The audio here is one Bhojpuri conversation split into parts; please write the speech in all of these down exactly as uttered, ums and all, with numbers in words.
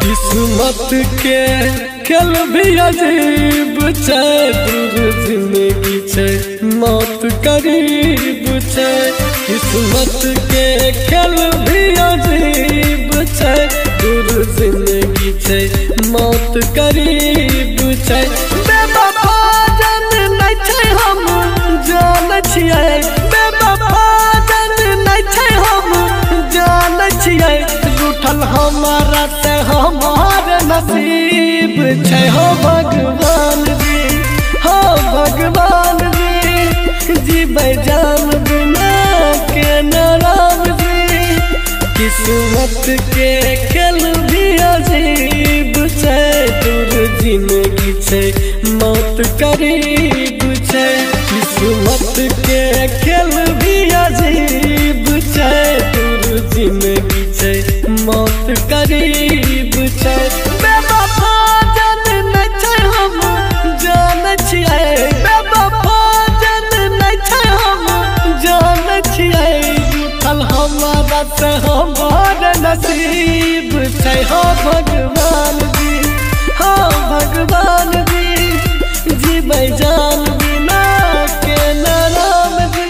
किस्मत के खेल भी अजीब छे, दूर जिंदगी छे मौत करीब छे। किस्मत के खेल भी अजीब छे, दूर जिंदगी छे मौत करीब छे। बेवफा जन नहीं छे हम जान छियै, बेवफा जन नहीं छे हम जान छियै। रूठल हमारा से हमार नसीब छे हो भगवान जी, हो भगवान जी। जीबै जान बिना के नाराम जी, किस्मत के खेल भी अजीब छे, दूर जिंदगी छे मौत करीब छे। किस्मत के खेल भी अजीब छे, दूर जिंदगी छे मौत करीब छे। बेवफा जन नहीं छे हम जान छियै, बेवफा जन नहीं छे हम जान छियै। रूठल हमारा से हमार नसीब छे हो भगवान जी, हो भगवान जी। जीबै जान बिना के नाराम जी।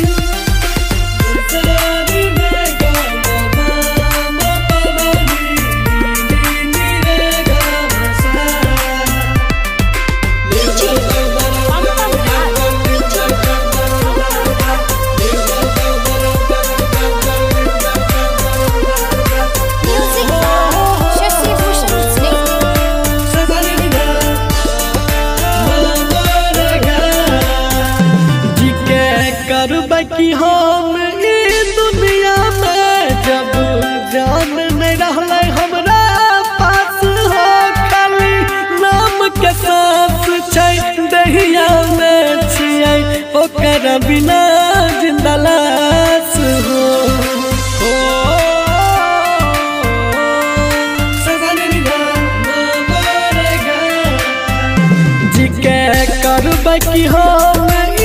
कि हम ई दुनिया में जब जान नहीं रहले हमरा पास हो, खाली नाम के सांस छै दहिया में छियै, ओकर बिना जिंदा लाश हो। जी के करबै कि हम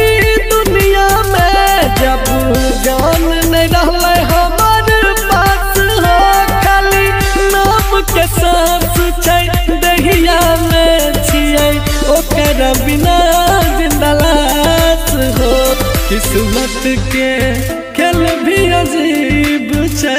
जब जान नहीं रहले हमार पास हो, खाली नाम के सांस छै दहिया में छियै, ओकर बिना जिंदा लाश हो। किस्मत के खेल भी अजीब छै।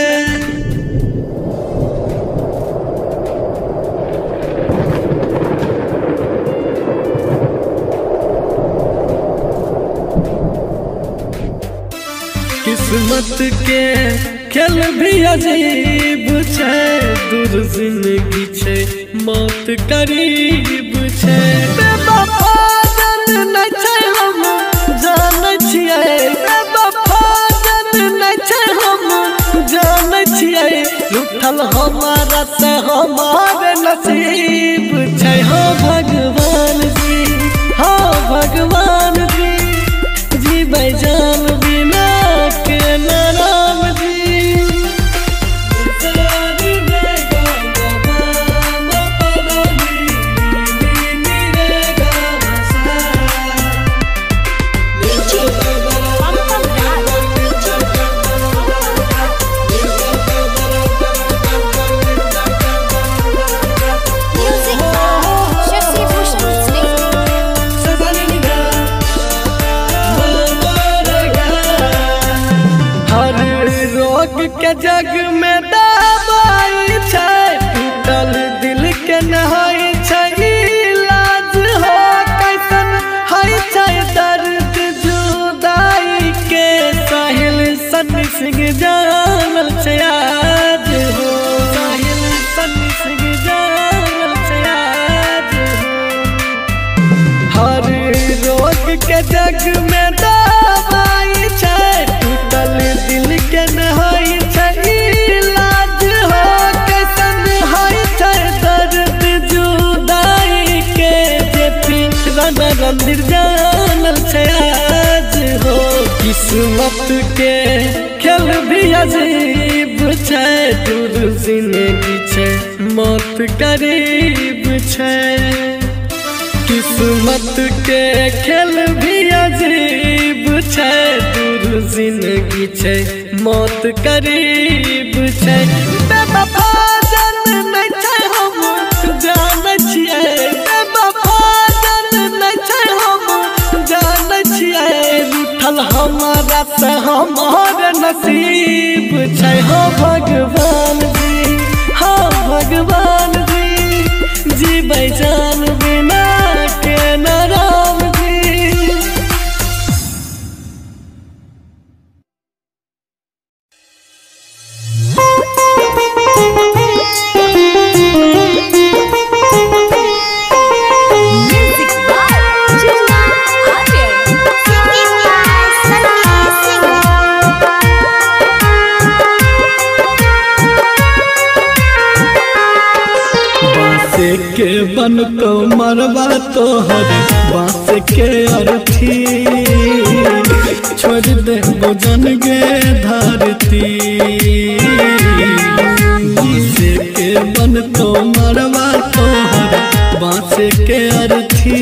किस्मत के खेल भी अजीब छे, दूर जिंदगी छे मौत करीब छे। बेवफा जन नहीं छे हम जान छियै, बेवफा जन नहीं छे हम जान छियै। रूठल हमारा से हमार नसीब छे हो भगवान जी, हो भगवान जी। जीबै जान बिना के नाराम जी। के जग में दवाई छै, टूटल दिल के नहाई छै इलाज हो। कैसन है छै दर्द जुदाई के, साहिल सन्नी सिंह जानल छै आज हो। साहिल सन्नी सिंह जानल छै आज हो। हर रोग के जग में दवाई छै, टूटल दिल के नहाई इलाज हो। कैसन है छै दर्द जुदाई के, जे फिर रंदिर जानल छै आज हो। किस्मत के खेल भी अजीब छे, दूर जिंदगी छे मौत करीब छे। किस्मत के खेल भी अजीब छे, दूर जिंदगी छे मौत करीब छे। बेवफा जन नहीं छे हम नसीब छै हो भगवान जी, हाँ भगवान जी, जीबै जान बिना के न राम जी। के बन तो मरवा तोहर बाँस के अर्थी, छोड़ दे भोजन गे धरती। बाँस के बन तो मरवा तोहर बाँस के अर्थी,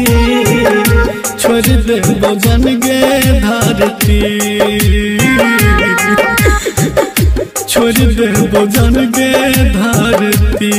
छोड़ दे भोजन गे धरती। छोड़ दे भोजन गे धरती।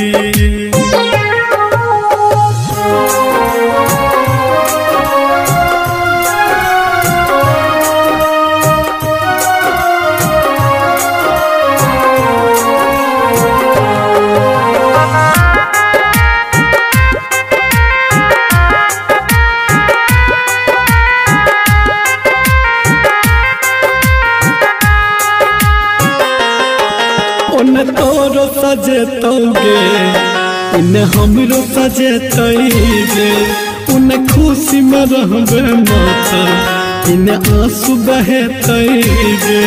उन तोरो सजेतोगे उन हमरो सजेतैगे, उन खुशी में रहबे माता इन आंसू बहेतैगे।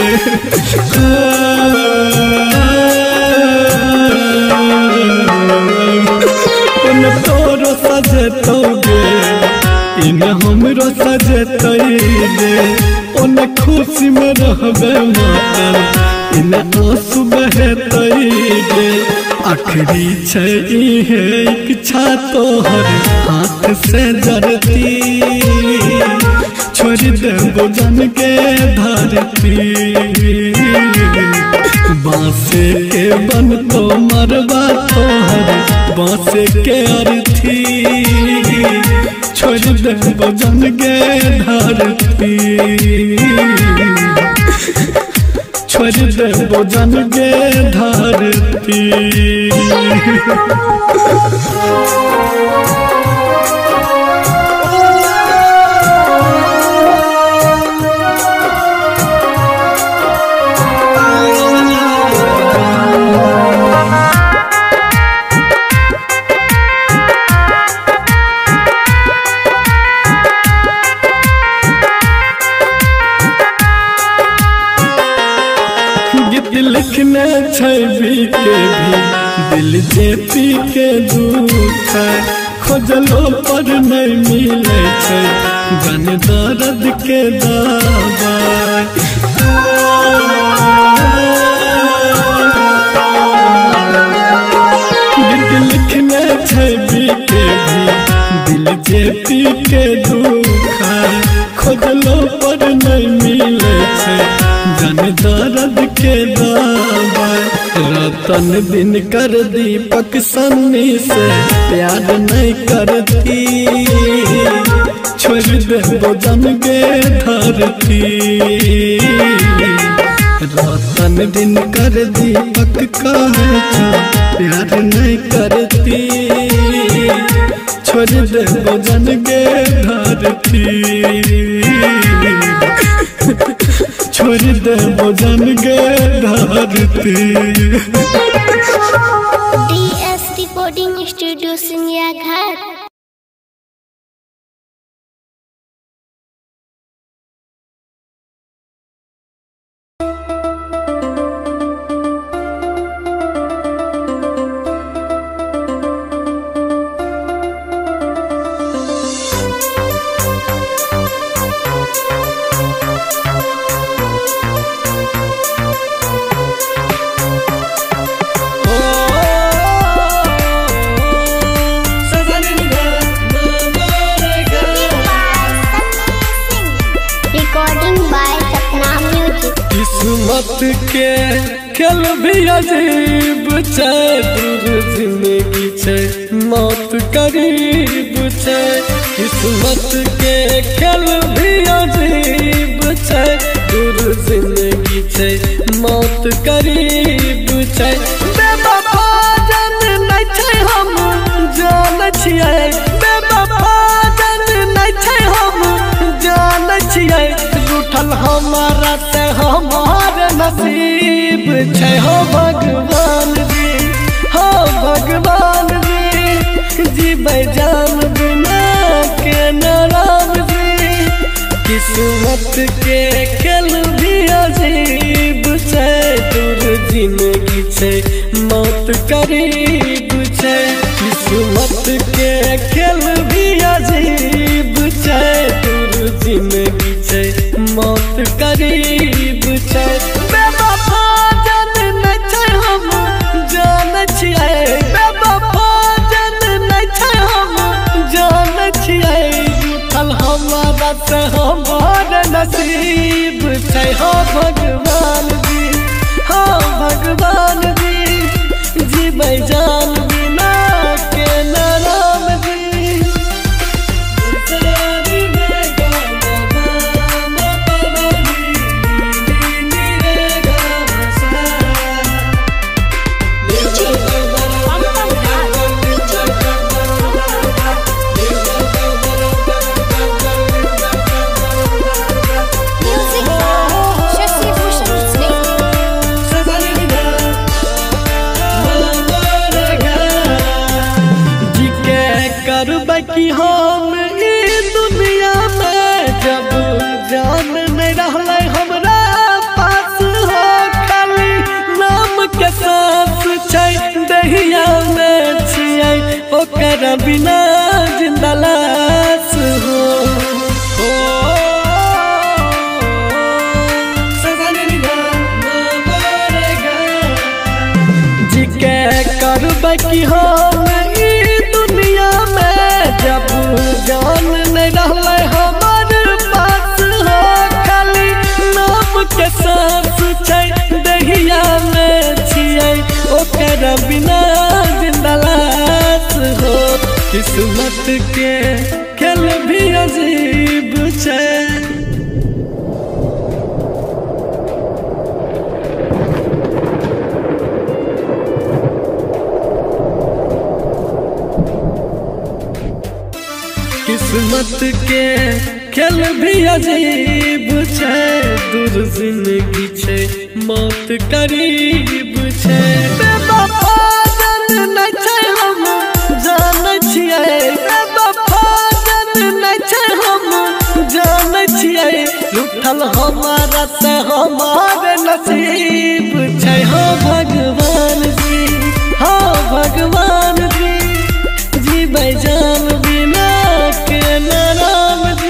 उन तोरो सजेतोगे इन हमरो सजेतैगे, उन खुशी में रहबे माता इन आंसू बहेतैगे। आखिरी छै इहे इच्छा तोहर हाथ से जरती, छोड़ दे भोजन के धरती। बाँस के बन तो मरवा तोहर बाँस के अर्थी, छोड़ दे भोजन के धरती। छोड़ दे भोजन के धरती। लिखने छवि के भी दिल जेपी के दुख, खोजलो पर नहीं मिले छै जन दर्द के दवाई। लिखने छवि के भी दिल जेपी के दुख, खोजलो पर नहीं मिले छै जन दर्द के दवाई। रतन दिन कर दीपक सन्नी से प्यार नहीं करती, छोड़ दे भोजन के धरती। रतन दिन कर दीपक कहे प्यार नहीं करती, छोड़ दे भोजन के धरती। छोड़ दे भोजन के धरती। डीएस रिकॉर्डिंग स्टूडियो सिंगिया घाट। किस्मत के खेल भी अजीब छै, दूर जिंदगी छै मौत करीब छै। किस्मत के खेल भी अजीब छै, दूर जिंदगी छै मौत करीब छै। बेवफा जन नहीं छै हम जान छियै, बेवफा जन नहीं छै हम जान छियै। रूठल हमारा से हमार नसीब छै हो भगवान जी, हो भगवान जी। जीबै जान बिना के नाम जी, किस्मत के खेल भी अजीब छै। दूर जिंदगी छै मौत करीब छै, किस्मत के खेल भी अजीब छै। दूर जिंदगी छै मौत करीब छै। बेवफा जन नहीं छै हम जान छियै, बेवफा जन नहीं छै हम जान छियै। रूठल हमारा से हमार नसीब छै हो भगवान जी, हो भगवान जी। जीबै जान बिना के नाम जी। करबै कि हम ई दुनिया में जब जान नहीं रहलै हमरा पास हो। खाली नाम के सांस छै दहिया में छियै, ओकर बिना जिंदा लाश हो। जी के करबै कि हम जब जान नहीं रहलै हमार पास हो। खाली नाम के सांस छै दहिया में छियै, ओकर बिना जिंदा लाश हो। किस्मत के खेल भी अजीब छै। किस्मत के खेल भी अजीब छै। दूर जिंदगी छै मौत करीब छै। बेवफा जन नहीं छै हम जान छियै, बेवफा जन नहीं छै हम जान छियै। रूठल हमारा से हमार नसीब छै हो भगवान जी, हो भगवान जी। जीबै जान बिना के नाम जी।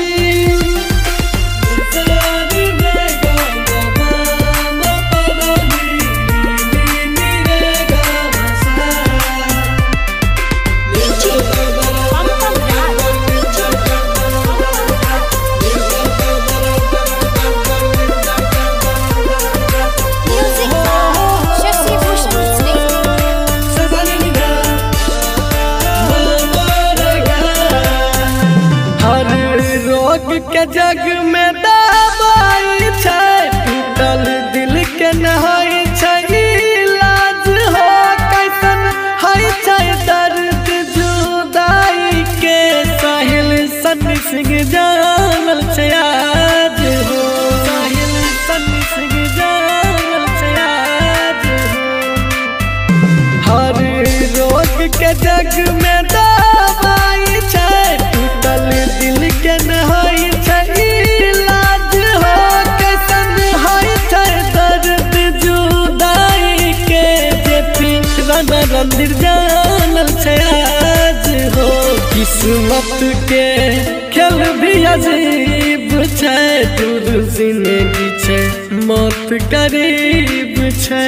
के जग में दवाई छै, टूटल दिल के नहाई छै इलाज हो। कैसन है छै दर्द जुदाई के, साहिल सन्नी सिंह जानल छै आज हो। साहिल सन्नी सिंह जानल छै आज हो। हर रोग के जग में दवाई छै, टूटल दिल के नहाई छै इलाज हो। कैसन है छै दर्द जुदाई के, जे फिर रंदिर जानल छै आज हो। किस्मत के खेल भी अजीब छै। दूर जिंदगी छै मौत करीब छै।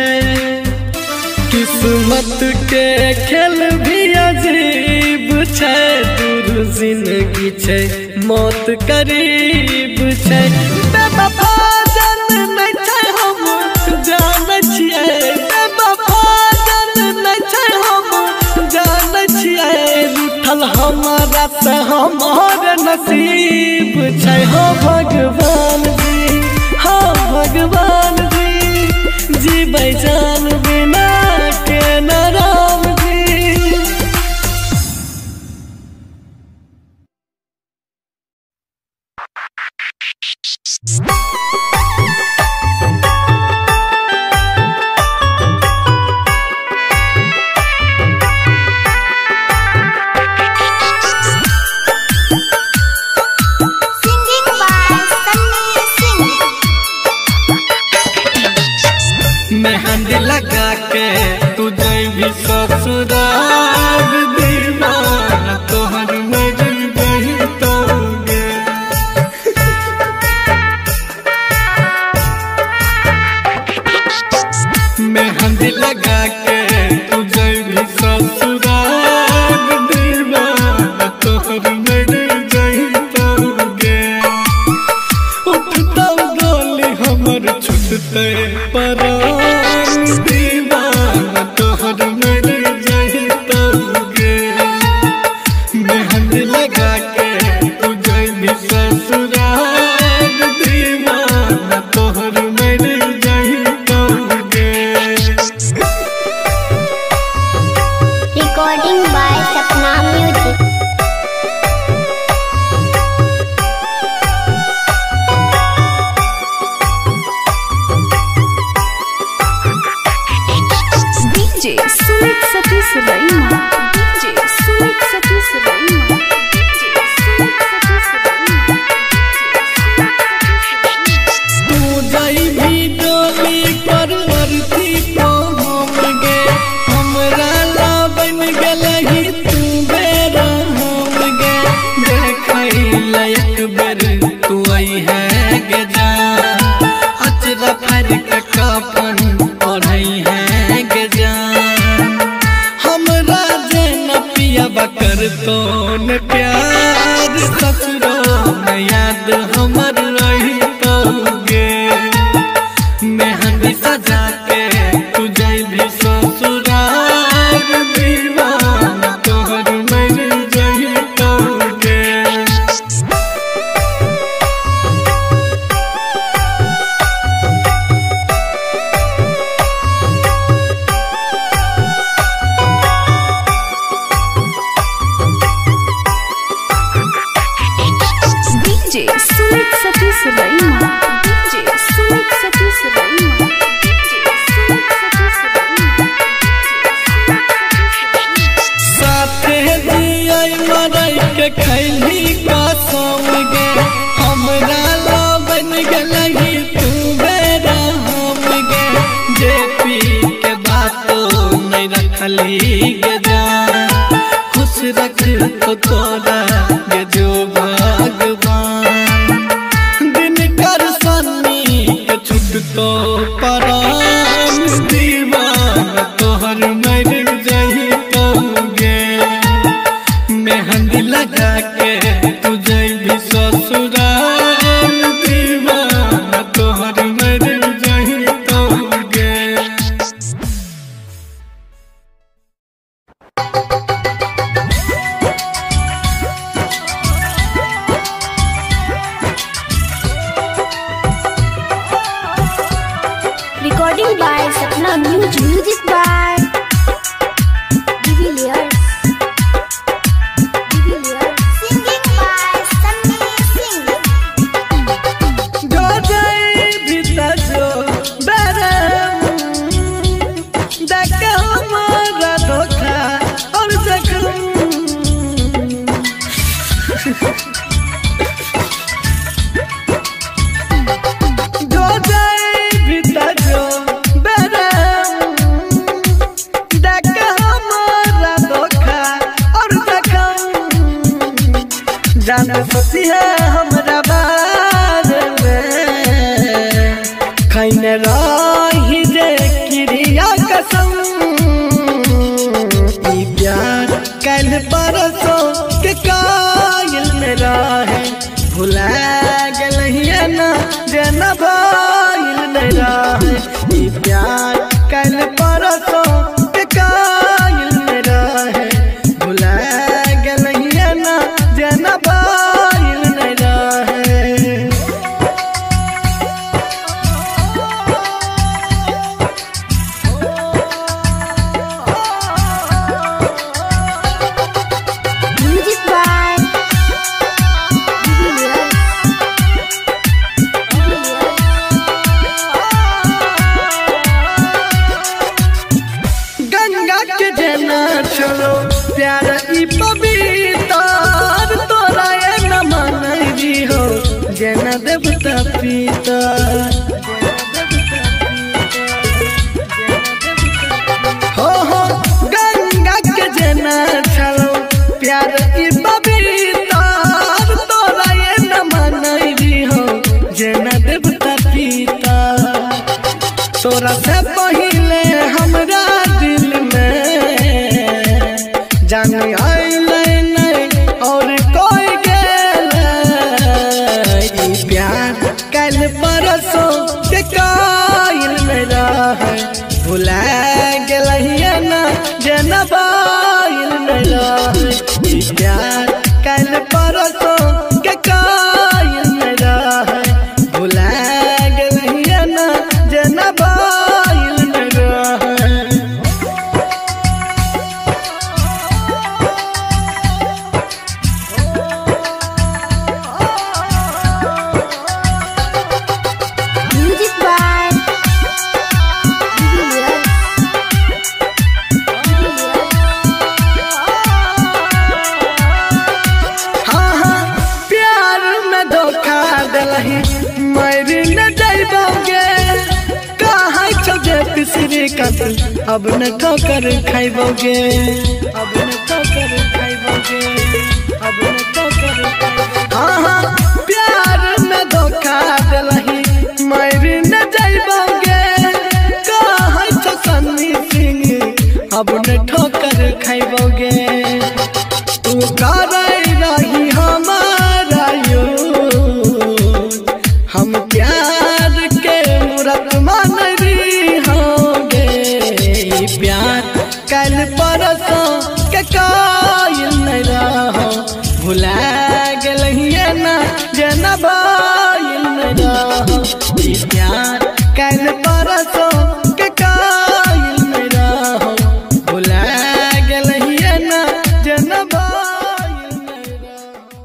किस्मत के खेल भी अजीब छै। दूर जिंदगी छै मौत करीब छै। बेवफा जन नहीं छै हम जान छियै, बेवफा जन नहीं छै हम जान छियै। रूठल हमारा से हमार नसीब छै हो भगवान जी, हो भगवान जी। जीबै जान बिना के न राम जी। मेहंदी लगा के तुझे भी ससुराल दीवाना तोहर मेरी गई तोगे। मेहंदी लगा के तुझे भी ससुराल दीवाना तोहर मेरी गई तोगे। उठता गोली हमर छुटते पर दीवाना तोहर मेरी जही तोगे। मेहंदी लगा के तुझे भी ससुराल दीवाना तोहर मेरी जही तोगे। Recording by Sapna music. DJ Sumit Satish Raima, DJ Sumit Satish Raima, DJ Sumit Satish Raima. तू जाई भी डोली पर अर्थी तो हम गे। हमरा ला बन गलही तू बेरा हम गे। देखई लायक बेर तू आई है गे जान। अचरा फर के कापन ओढ़ई है गे जान। हमरा जे न पिया बकर तो न प्यार ससुरो न याद हमर रही तोगे। मेहंदी सजा के तुझे भी ससुराल दीवाना तोहर मेरी जही तोगे। DJ Sumit Satish Raima, DJ Sumit Satish Raima, DJ Sumit Satish Raima. साथे जियै मरई के खैली कसम गे। हमरा ला बन गलही तू बेरा हम गे। जे पी के बातो नहीं रखली गे जान। खुश रख तो तोरा गे जो भगवान। दिन कर सन्नी के छुट तो परान दीवाना तोहर मेरी जही तोगे। मेहंदी लगा के तुझे भी ससुराल दीवाना तोहर मेरी जही तोगे। Recording by Sapna music. Music by de Villiers. De Villiers. Singing by Sunny Singh. जो जाए भीतर जो बेरे देख हमारा धोखा और जख्म। जो जाए भीतर जो बेरे देख हमारा धोखा और जख्म। जान सोची है हमरा बारे में खैने रही जे क्रिया कसम। ई प्यार कल परसों के कायल में रहे। भुला गलहिए ना जे न भइल नहीं रहे। ई प्यार कल परसों के कायल में रहे। भुला गलहिए ना जे न भइल नहीं रहे। पवित्र तोरा ये न मानरी हो जना देवता पिता हो हो गंगा के जना छलो प्यार ई पवित्र तोरा ये न मानरी हो जना देवता पिता तोरा से पहले हमरा दिल में जाने आइले नहीं और कोई गेले प्यार कल परसों के कायल में रहे भुला गेलहिए ना जनबाइल में रहे प्यार कल परसों के कायल में रहे भुला गेलहिए ना जनबाइल में रहे Music by हाँ हाँ प्यार में धोखा दिलही मरी न जाइबोगे कहाँ चौजे पिसरी कत अब न ठोकर खाइबोगे अब न ठोकर खाइबोगे अब न ठोकर खाइबोगे हाँ हाँ प्यार में धोखा दिलही मरी न जाइबोगे कहाँ चौ सन्नी सिंह अब न ठोकर खाइबोगे तू कर रही हमारा यो हम प्यार के मूरत मान रही होंगे प्यार कल परसों के कायल नहीं रहो भुला गेलहिए ना जनबाइल नहीं रहो प्यार कल परसों के कायल नहीं रहो भुला गेलहिए ना जनबाइल नहीं रहो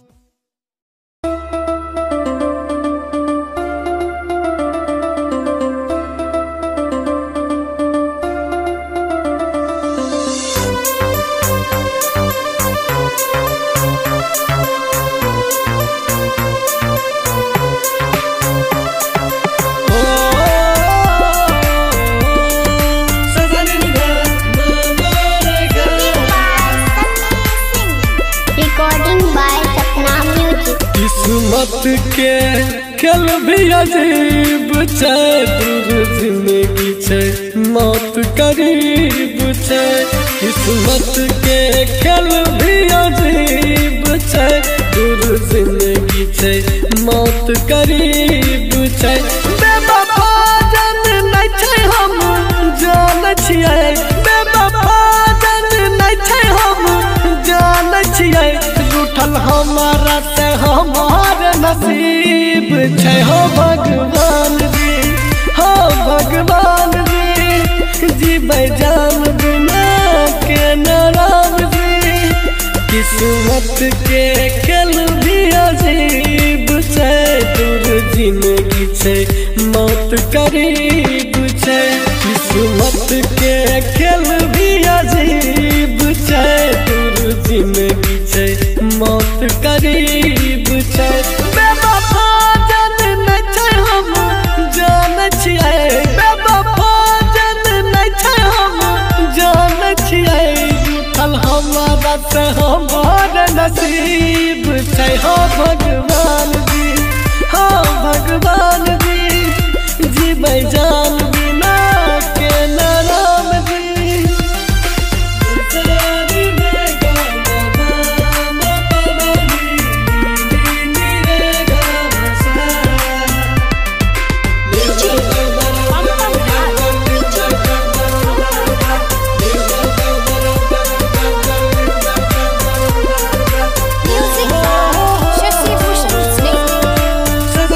recording by Sapna Music. किस्मत के खेल भी अजीब छै दूर जिंदगी छै मौत करीब छै किस्मत के खेल भी अजीब छै दूर जिंदगी छै मौत करीब छै बेवफा जन नहीं छै हम जान छियै बेवफा जन नहीं छै हम जान छियै रूठल हमारा से हमार नसीब छै हो भगवान जी हो भगवान जी जीबै जान बिना के नाराम जी किस्मत के खेल भी अजीब छै दूर जिंदगी छै मौत करीब छै किस्मत के खेल भी अजीब छै दूर जिंदगी छै मौत करीब छै बेवफा जन नहीं छै हम जान छियै बेवफा जन नहीं छै हम जान छियै रूठल हमारा से हमार नसीब छै हो भगवान जी हो भगवान जी जीबै जान बिना के नाराम जी Music by Shashi Bhushan Snake.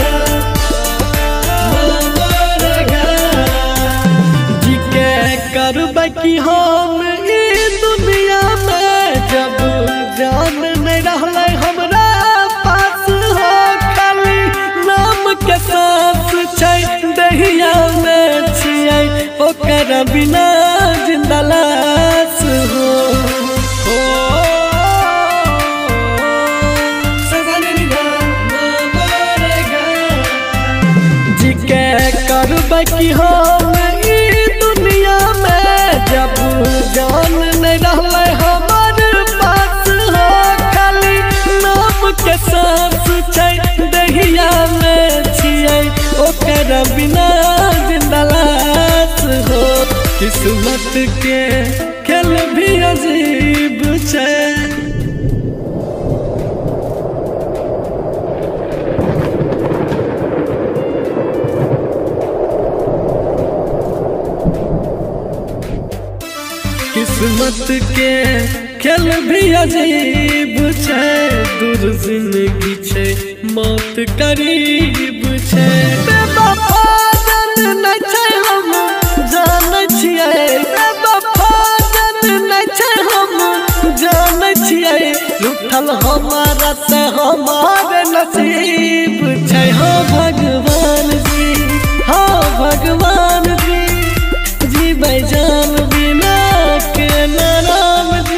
जी के करबै कि हम ई दुनिया में जब जान नहीं रहलै हमरा पास हो खाली नाम के सांस छै दहिया में छियै ओकर बिना जिंदा लाश हो हो बाकी हम ई दुनिया में जब जान नहीं रहले हमार पास हो खाली नाम के सांस छै दहिया में छियै ओकर बिना जिंदा लाश हो किस्मत के खेल भी अजीब छै किस्मत के खेल भी अजीब छै दूर जिंदगी छै मौत करीब छै बेवफा जन नहीं छै हम जानै छियै बेवफा जन नहीं छै हम जानै छियै लुटल हमारा से हमारे नसीब छै हो भगवान जी हो भगवान जी जीबै जान बिना के नाम जी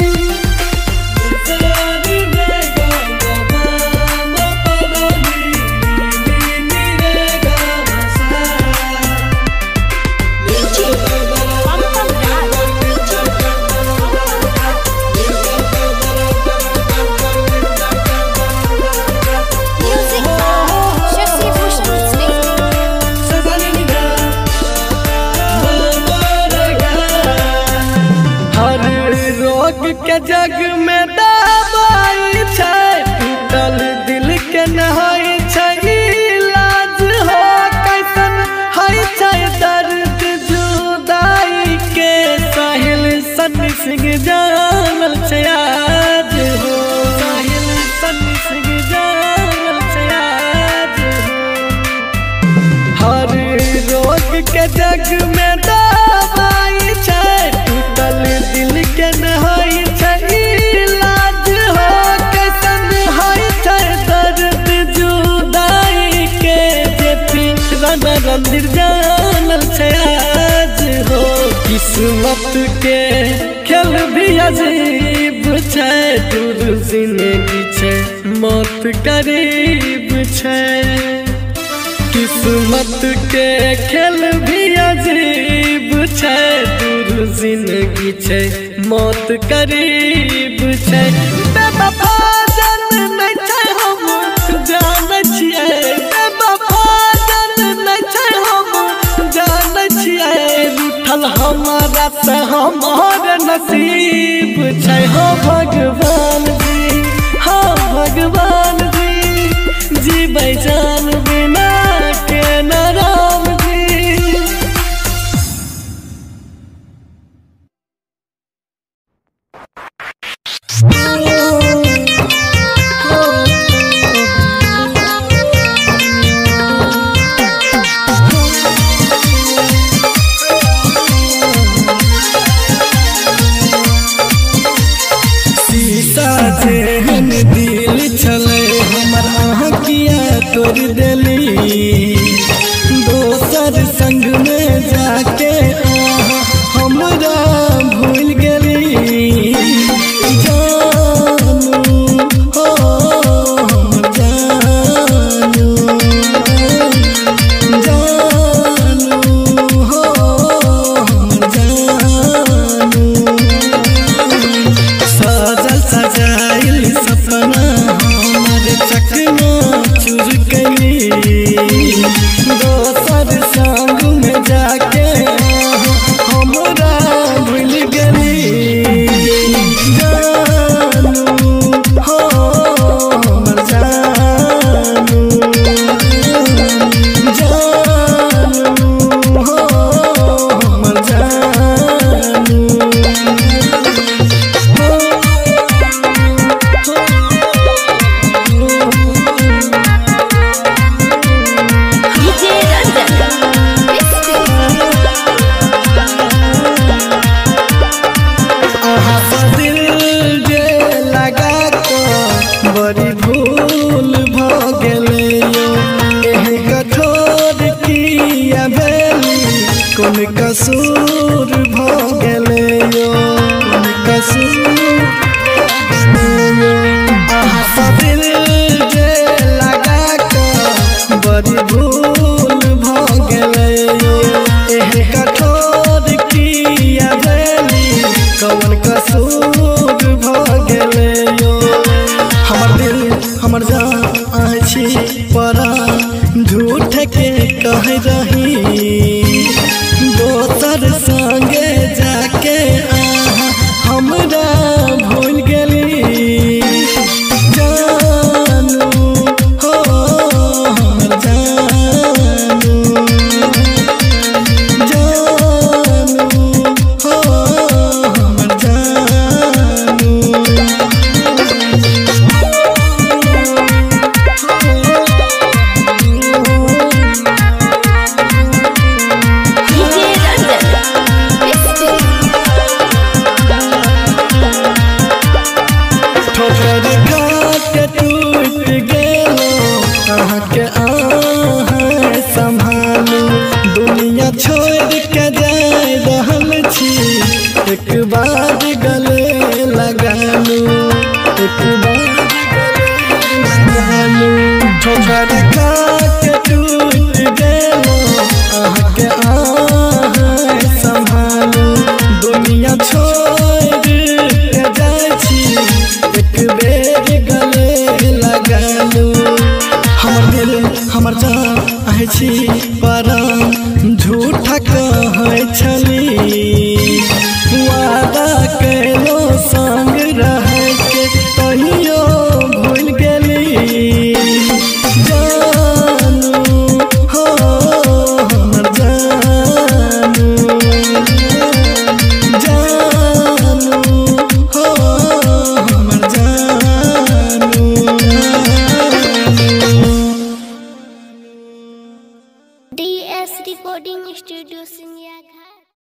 के जग में दवाई छै टूटल दिल के नहाई छै इलाज हो कैसन है छै दर्द जुदाई के साहिल सन्नी सिंह जानल छै आज हो साहिल सन्नी सिंह जानल छै आज हो हर रोग के जग में दवाई छै टूटल दिल के नहाई रंधिर जानल छै आज हो किस्मत के खेल भी अजीब छै दूर जिंदगी छै मौत करीब छै किस्मत के खेल भी अजीब छै दूर जिंदगी छै मौत करीब छै बेवफा जन नहीं छै हम जानै छियै बेवफा हमारा से हमार नसीब छै हो भगवान जी हो भगवान जी जीबै जान बिना के न राम जी दिल छले हमर अहाँ किया तोड़ देली दोसर संग में जाके हमरा भूल गेली जानू हो जानू जानू हो जानू सजल सजाइल सपना हमर चकना चुर गई दोसर संग में कसूर भ गेले यो हमर दिल हमर जान अछि परा झूठ के कह रही दोसर संगे जाके आहा हमरा भूल गेली जानू हो हमर जानू जानू हो हमर जानू ठोकर खाके टूट गेलो अहाँके अहाँ संभालू दुनिया छोड़ के जाए रहल छी एक बार गले लगालू एक बार लगालू ठोकर खाके टूट गेलो अहाँके अहाँ संभालू दुनिया छोड़ के जाए छी एक बेर गले लगालू हमर दिल हमर जान आहे छी परान झूठा कहै छली वादा कैलो संग रहै के तहियो भूल गेली जानू हो हमर जानू जानू हो हमर जानू D S recording studio Singhiya Ghat.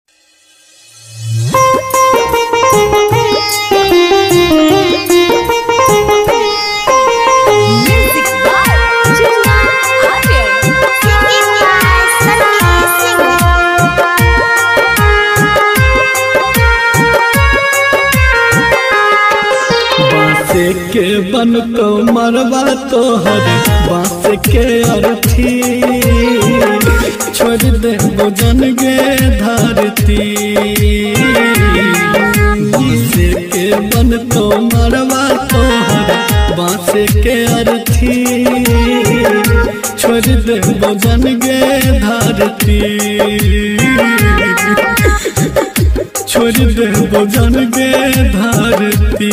Music by Juna Aryan. Singing by Sunny Singh। बाँस के बन तो मरवा तोहर बाँस के अर्थी छोड़ दे बुझन गे धरती बाँस के बन तो मरवा तोहर बाँस के अर्थी छोड़ दे बुझन गे धरती छोड़ दे बुझन गे धरती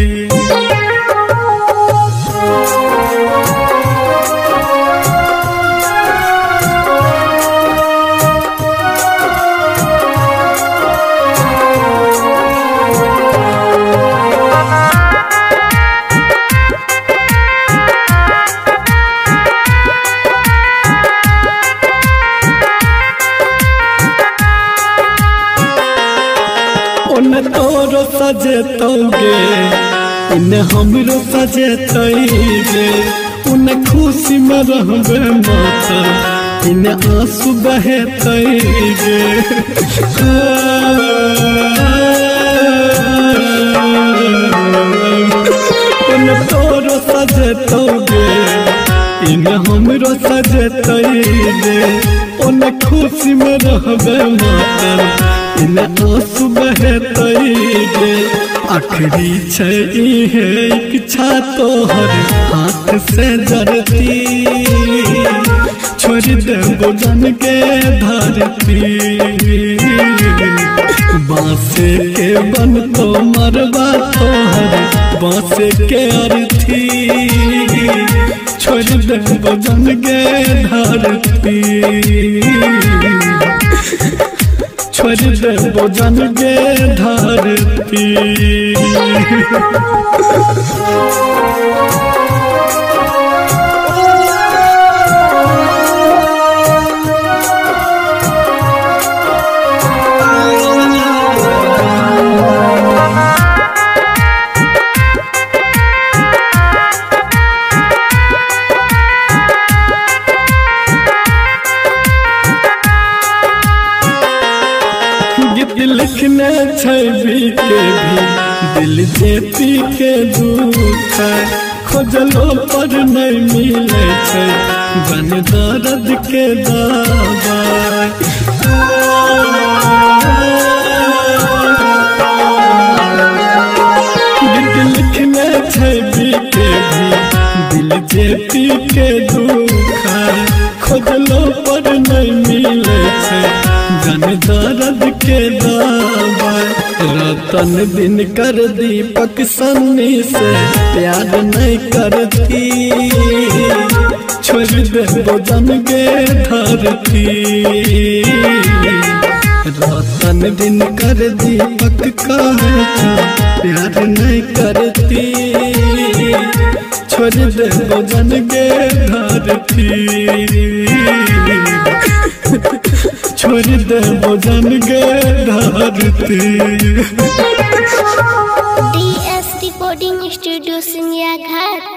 उन तोरो सजेतोगे इन हमरो सजेतैगे उन खुशी में रहबे माता इन आंसू बहेतैगे उन तोरो सजेतोगे इन हमरो सजेतैगे उन खुशी में रहबे माता इन आंसू बहेतैगे आखिरी छै इहे इच्छा तोहर हाथ से जरती छोड़ दे बुझन के धरती बाँस के बन तो मरवा तोहर बाँस के अर्थी छोड़ दे बुझन के धरती छोड़ दे बुझन गे धरती लिखने छवि के भी दिल जेती के दुख खोजलो पर नहीं मिले छे बन दर्द के दवा प्रीति के दुख खोजलो पर नहीं मिले छे जन दर्द के दवाई रतन दिन कर दीपक सन्नी से प्यार नहीं करती छोड़ दे जन के धरती रतन दिन कर दीपक कहे प्यार नहीं करती छोड़ दे जन के धरती छोड़ दे जन के धरती। DS recording studio Singhiya Ghat.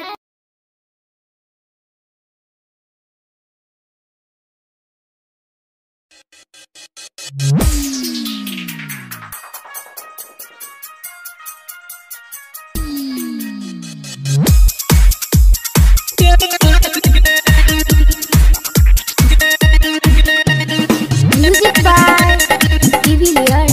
Music by Divilliers.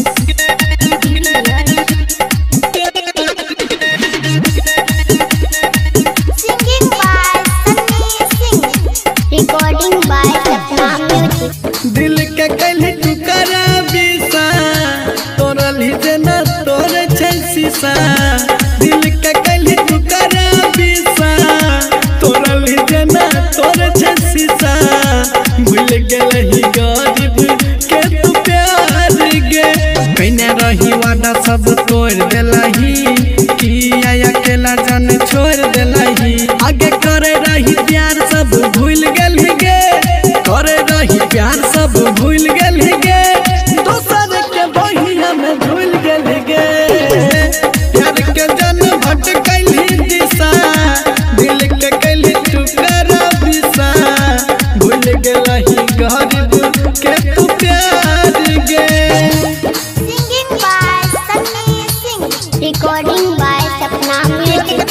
Singing by Sunny Singh. Recording by Sapna Music. दिल के कल टुकड़ा बिसा तोरल ही जना तोर छै शीशा दिल के कल टुकड़ा बिसा तोरल ही जना तोर छै शीशा भूल गेलही गरीब के तू प्यार गे कइने रही वादा सब तोड़ देलही किया अकेला जान छोड़ देलही आगे करे रही प्यार सब भूल गेलही गे करे रही प्यार सब भूल गेलही गे दोसर के बहिया में भूल गेलही गे प्यार के जन भटकैलही दिशा दिल के कैलही टुकड़ा बिसा भूल गेलही गरीब के तू प्यार गे। Singing by Sunny Singh. Recording by Sapna Music.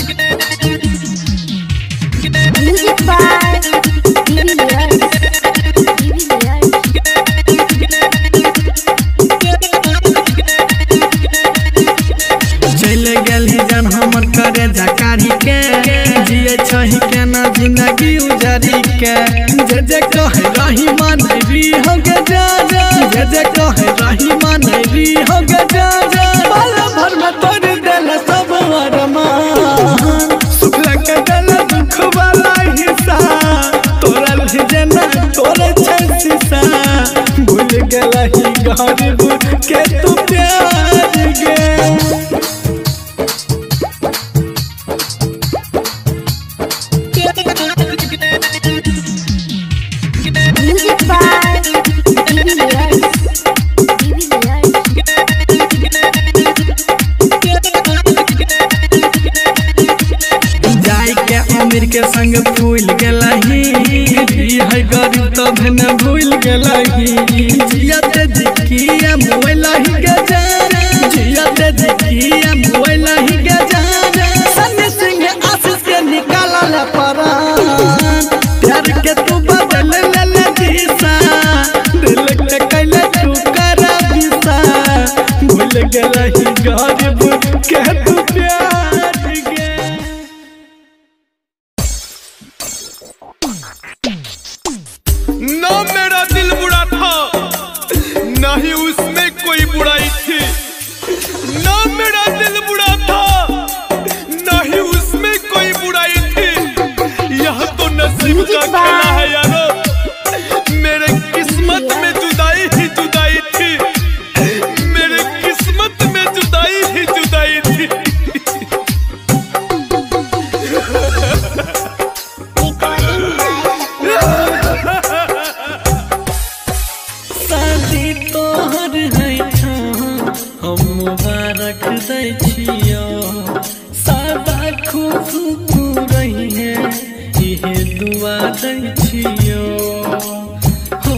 Music by Divilliers. चल गेलही जन हमर करे जकारी के जिए छही के ना जिंदगी उजारी के जे जे कहे रही मानरी हो गे जा जा जे जे कहे रही मानरी हो गे जा जा पल भर में तोड़ देल सब अरमान सुख लगे देल दुख वाला हिस्सा तोरल ही जना तोरे छै शीशा भूल गेलही गरीब के तू प्यार गे। Music by Divilliers. जाय के अमीर के संग भूल गेलही है गरीब तब न भूल गेलही जियत जिकिया मोइलही के जान जियत जिकिया मोइलही के जान सन्नी सिंह आशीष के निकालल परान प्यार के तू बदल ले ले दिशा दिल के कैले टुकड़ा बिसा भूल गेलही गरीब के तू प्यार गे। ना मेरा दिल बुरा था ना ही उसमें कोई बुराई थी ना मेरा दिल बुरा था ना ही उसमें कोई बुराई थी यह तो नसीब का खेला है यारो मेरे किस्मत में जुदाई ही जुदाई थी मेरे किस्मत में जुदाई ही जुदाई थी। शादी तोहर है हम मुबारक दै छियो सादा खुश तू रही है इहे दुआ दै छियो हो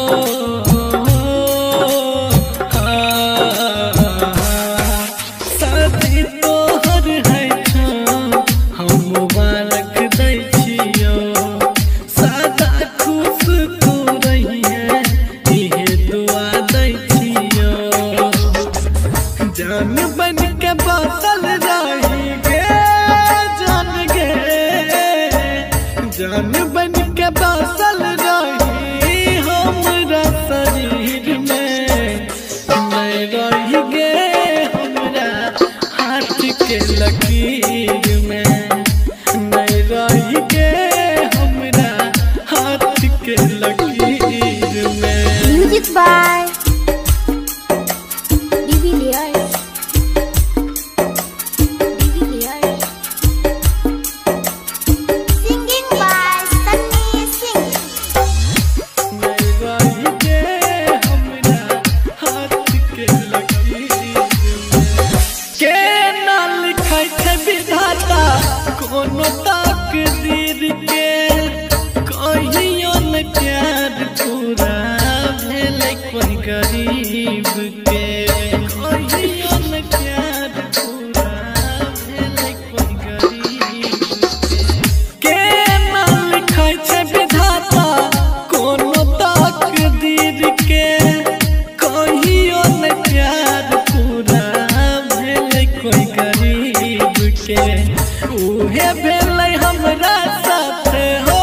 शादी तोहर है हम मुबारक दै छियो सादा खुश तू रही है इहे दुआ दै छियो जान बन के बसल रही गे जान गे जान बन के बसल रही हमरा शरीर में, नहीं रही गे हमरा हाथ के लकीर में, नहीं रही गे हमरा हाथ के लकीर में। Music by Divilliers. Divilliers. Singing by Sunny Singh. नहीं रही गे हमरा हाथ के लकीर में। के ना लिखाई छै विधाता कोनो तकदीर के, कहियो न प्यार पूरा भेलै कोई गरीब के, कहियो न प्यार पूरा भेलै कोई गरीब के। के ना लिखाई छै विधाता कोनो तकदीर के, कहियो न प्यार पूरा भेलै कोई गरीब के। उहे भेलै हमरा साथ हो,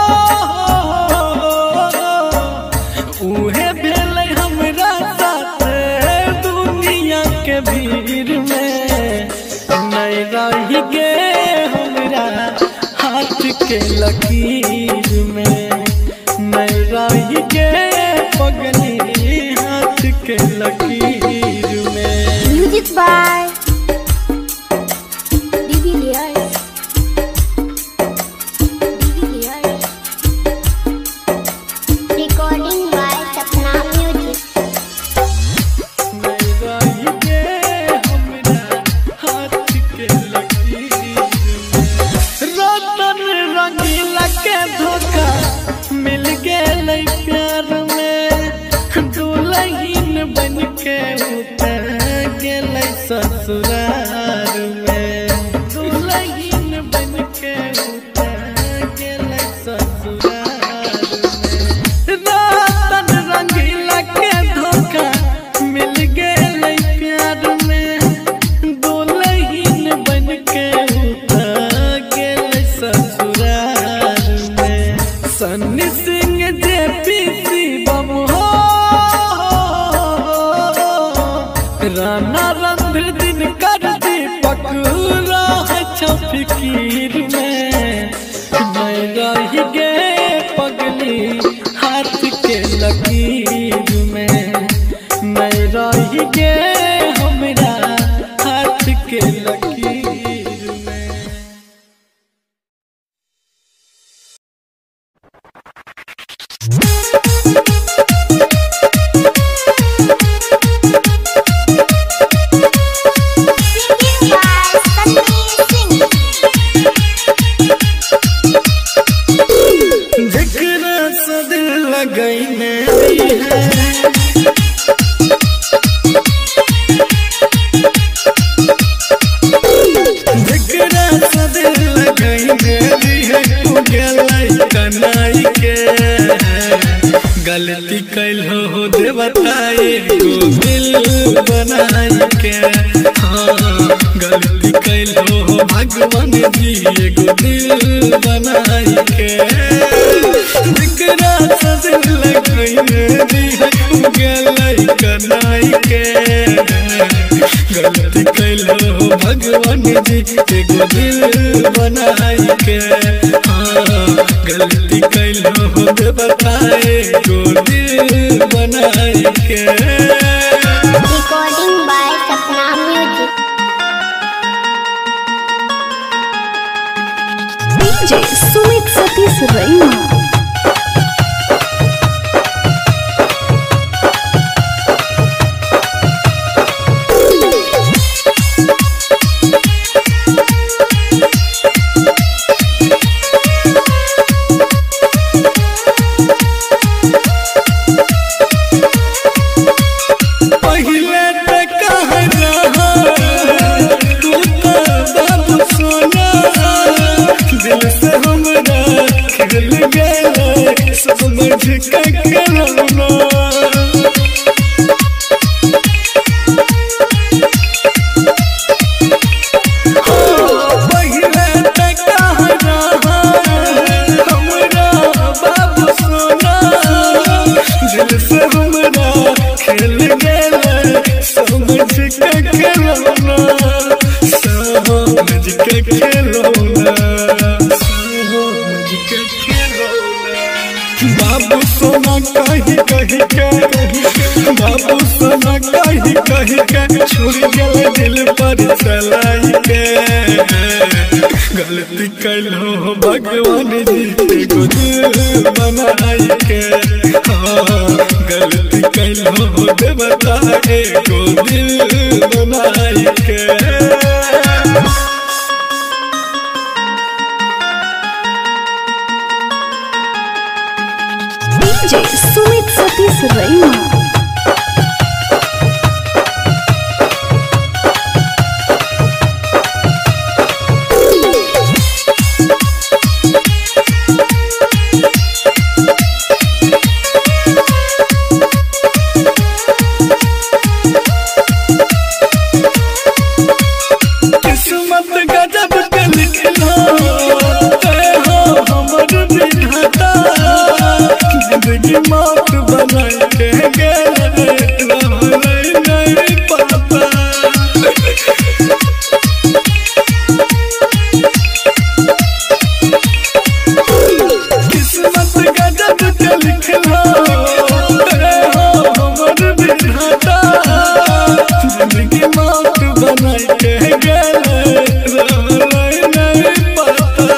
उहे भेलै हमरा साथ दुनिया के भीड़ में, नहीं रही गे हमरा हाथ के लकीर में, नहीं रही गे पगली हाथ के लकीर में। Music by Divilliers. Divilliers. Recording by Sapna Music. नहीं रही गे हमरा हाथ के लकीर में। रतन रंगीला के धोखा मिल गेलै प्यार में, दुल्हन बन के उतर गेलै ससुरार में, दुल्हन बन के उतर गेलै ससुरार में। रतन रंगीला के धोखा मिल गेलै प्यार में, दुल्हन बन के उतर गेलै ससुरार में। सन्नी सिंह जे पीसी बम हो, राना रणधीर दिन कर दीपक रह छौ फिकीर में, नहीं रही गे पगली हाथ के लकीर में, नहीं रही गे हमरा हाथ के लकीर में। Singing by Sunny Singh. जेकरा से दिल लगैने दी है, जेकरा से दिल लगैने दी है, तू गेलै कनाई के। गलती कैलो हो दे बताए को दिल बनाई के, हाँ गलती कैलो हो भगवान जी एगो दिल बनाई के। जेकरा से दिल लगैने दी है, तू गेलै कनाई के। गलती कैलो हो भगवान जी एगो दिल बनाई के, हाँ गलती कैलो हो दे बताए गो दिल बनाई के। Recording by Sapna Music. D J Sumit Satish Raima. पहिले ते कह रहा तू तो बाबू सोना, दिल से हमरा खिल गया कह के छोड़ गल दिल पर चलाई के गलती कैलो भगवान जी एगो दिल बनाई के हाँ गलती कैलो देवता एगो दिल बनाई के डीजे सुमित सतीश रईमा। किस्मत गजब के लिखला हो हमर विधाता जिंदगी मौत बना के गेल नहीं पता किस्मत गजब के लिखला हो हमर विधाता जिंदगी मौत बना के गेल नहीं पता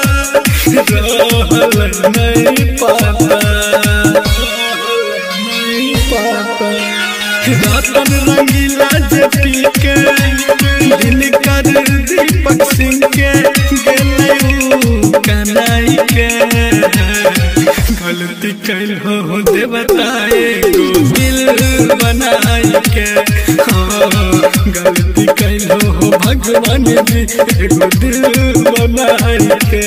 नहीं पता रतन रंगीला जेपी के दिल कर दीपक सिंह के कनाई के गलती कैलो देवता एगो दिल बनाई के हाँ गलती कैलो भगवान जी एगो दिल बनाई के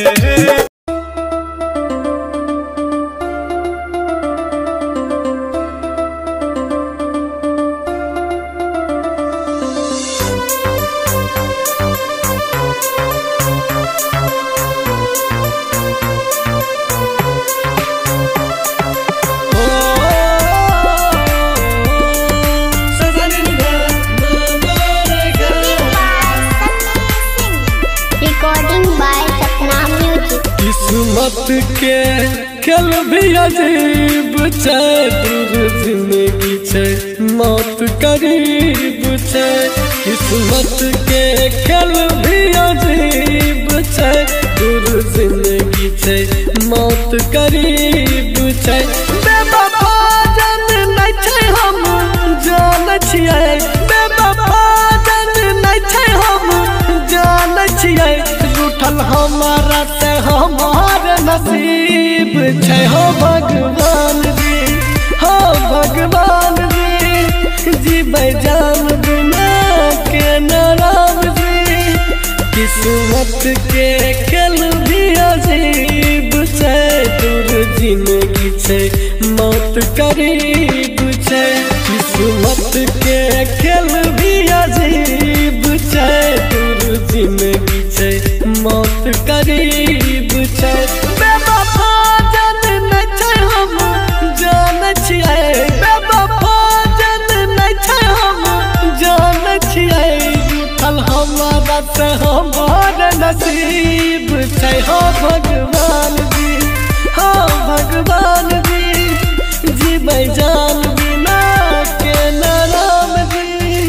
Recording by Sapna Music. किस्मत के खेल भी अजीब छै दूर जिंदगी छै मौत करीब छै किस्मत के खेल भी अजीब छै दूर जिंदगी छै मौत करीब छै बेवफा जान नहीं छै हम जान छियै बेवफा जान नहीं छै हम जान छियै रूठल हमारा से हमार नसीब छै हो भगवान जी हो भगवान जी जीबै जान बिना के नाराम जी किस्मत के खेल भी अजीब छै दूर जिंदगी छै मौत करीब छै किस्मत के खेल भी अजीब छै दूर जिंदगी छै मौत करीब छै बेवफा जान नहीं छै हम जान छियै बेवफा जान नहीं छै हम जान छियै रूठल हमारा से हमार नसीब छै हो भगवान जी हो भगवान जी जीबै जान बिना के नाराम जी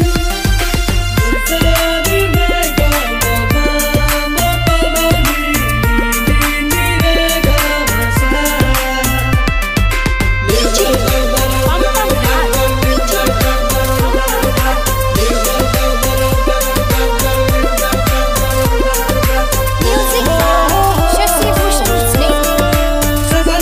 Music by Shashi Bhushan Snake.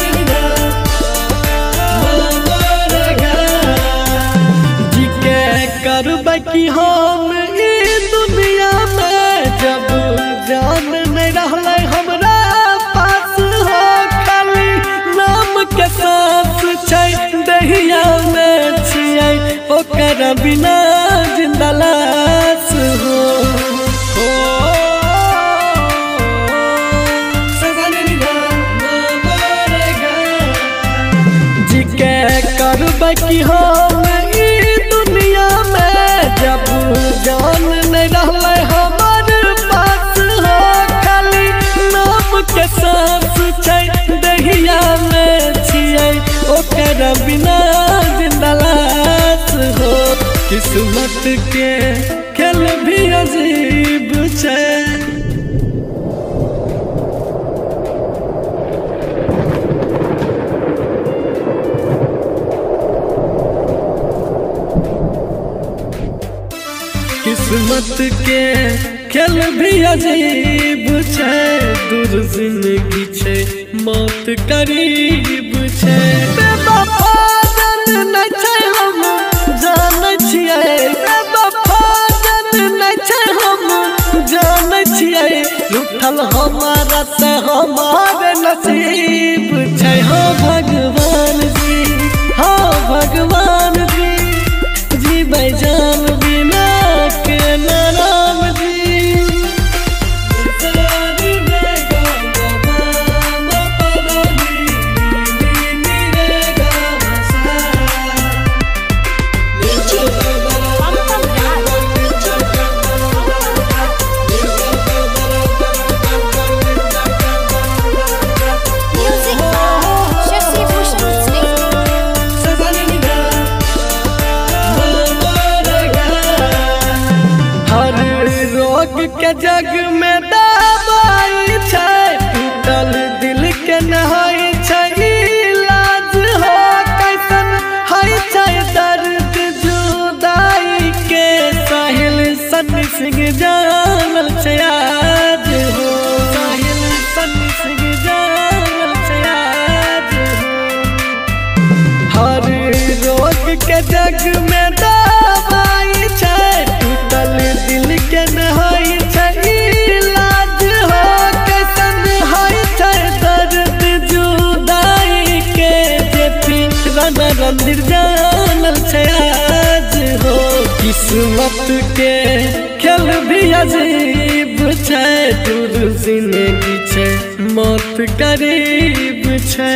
जी के करबै कि हम ई दुनिया में जब जान नहीं रहलै हमरा पास हो खाली नाम के सांस छै दहिया में छियै ओकर बिना जिंदा लाश हो हो जी के करबै कि हम ई दुनिया में जब जान नहीं रहलै हमर पास हो खाली नाम के सांस छै दहिया में छियै ओकर बिना जिंदा लाश हो किस्मत के किस्मत के खेल भी अजीब छै, दूर जिंदगी छै मौत करीब छै। बेवफा जन नै छै हम जानै छियै, बेवफा जन नै छै हम जानै छियै, रूठल हमारा से हमार नसीब छै। हो भगवान जी, हो भगवान जी, जीबै जान बिना के नाम जी। Music by Shashi Bhushan Singh. हर रोग के जग में दवाई छै, टूटल दिल के नहाई छै इलाज हो। कैसन है छै दर्द जुदाई के, साहिल सन्नी सिंह जानल छै आज हो। साहिल सन्नी सिंह जानल छै आज हो। हर रोग के जग में दवाई छै, टूटल दिल के नहाई छै इलाज हो। कैसन है छै दर्द जुदाई के, जे फिर रंदिर जानल छै आज हो। किस्मत के खेल भी अजीब छै, दूर जिंदगी छै मौत करीब छै।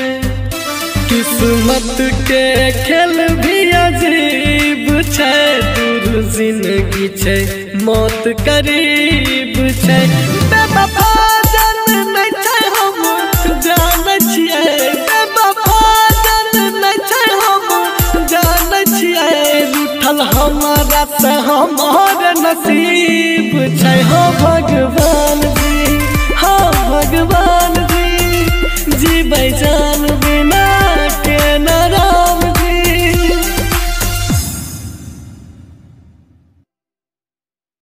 किस्मत के खेल भी अजीब छै, दूर जिंदगी छै मौत करीब छै। बेवफा जन नै छै हम जानै छियै, बेवफा जन नै छै हम जानै छियै, रूठल हमारा से हमार नसीब छै। हो भगवान जी, हो भगवान जी, जीबै जान